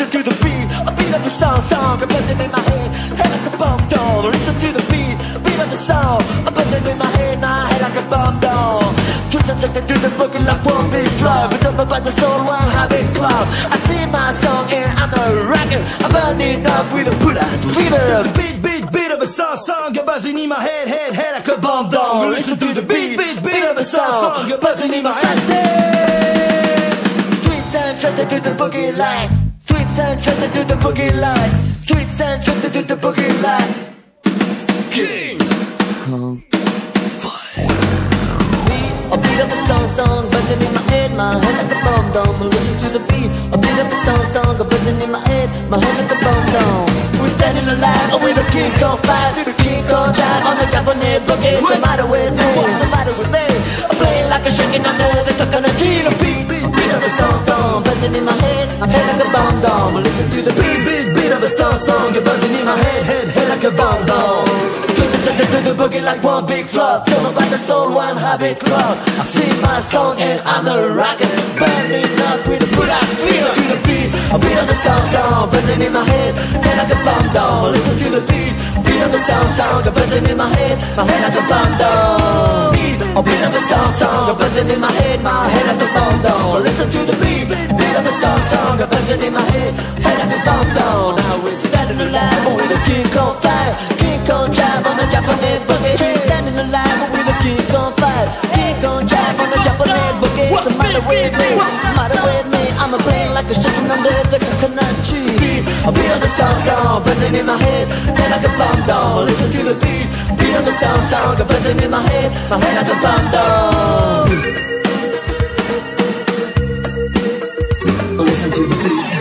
listen to the beat, a beat of the song, a buzzing in my head like a bomb doll. Listen to the beat of the song, a buzzing in my head like a bomb doll. Twins are jumping through the boogie like one big flow. We don't know about the soul, one habit club. I sing my song and I'm a rocker. I'm burning up with a put-ass fever. Beat of a song, you're buzzing in my head like a bomb doll. Listen to the beat of a song, you're buzzing in my head. Tweets and trust to the boogie line. Tweets and trust to the boogie line. Tweets and trust to the boogie line. King Kong Fire. A beat of a song, buzzing in my head like a bomb dome. Listen to the beat, a beat of a song, buzzing in my head like a bomb dome. We're standing alive with a King Kong fire through the King Kong drive on the Japanese boogie. What's the matter with me? What's the matter with me? I'm playing like a shaking under the coconut tree. The beat of a song, buzzing in my head like a bomb dome. Listen to the beat of a song, you're buzzing in my head like a bomb dome. To the boogie like one big flop. Don't know about the soul, one habit club. I sing my song and I'm a rocker, burning up with a put-ass fever. To the beat, a beat of the song, buzzing in my head like a bomb down. Listen to the beat of the song, buzzing in my head like a bomb down. A beat of the song, buzzing in my head like a bomb down. Listen to the beat of the song, buzzing in my head like a bomb down. Now we're standing alive with a King Kong fire, King Kong drive on the Japanese boogie. Standing alive with a King Kong fire, King Kong drive on the Japanese boogie. What's the matter with me? What's the matter with me? I'm a brain like a shaking under the coconut tree. A beat of the song, buzzing in my head like a bomb down. Listen to the beat of the song, buzzing in my head like a bomb down. Listen to the beat.